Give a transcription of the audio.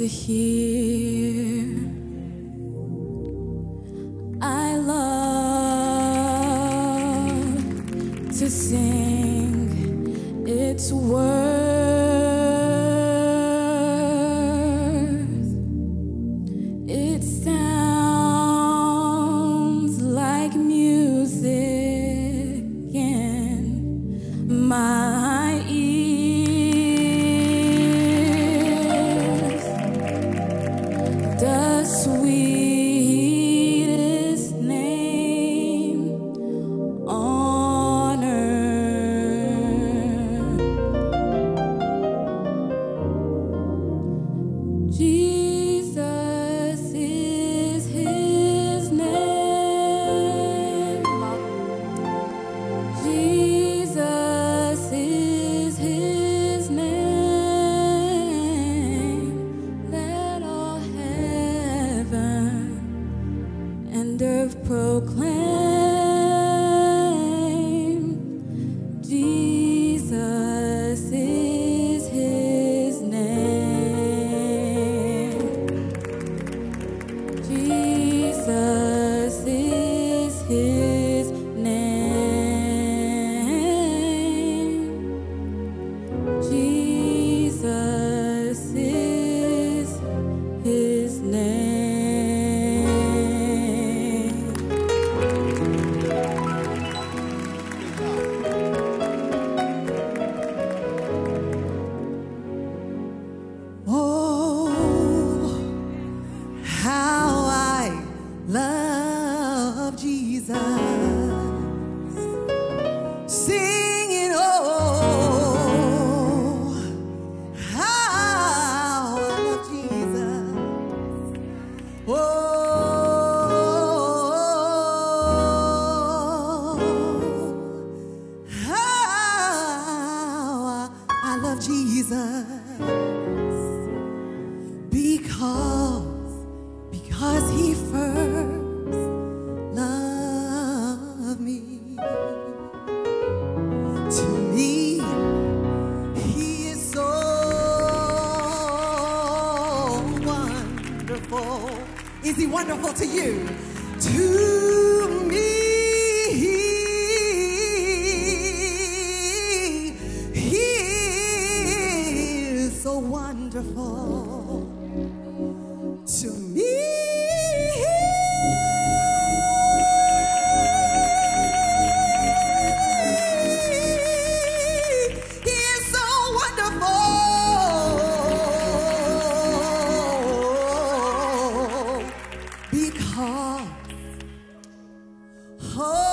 hear. I love to sing its worth. It sounds like music in my ears. The sweetest name on earth. Jesus is his name. Jesus is his name. Let all heaven and earth proclaim. Jesus is his name. Jesus is his name. Jesus is his name. Oh, how I love Jesus. Singing, oh, how I love Jesus. Oh, how I love Jesus. Because he first loved me. To me, he is so wonderful. Is he wonderful to you? To me, he is so wonderful. To me, he is so wonderful because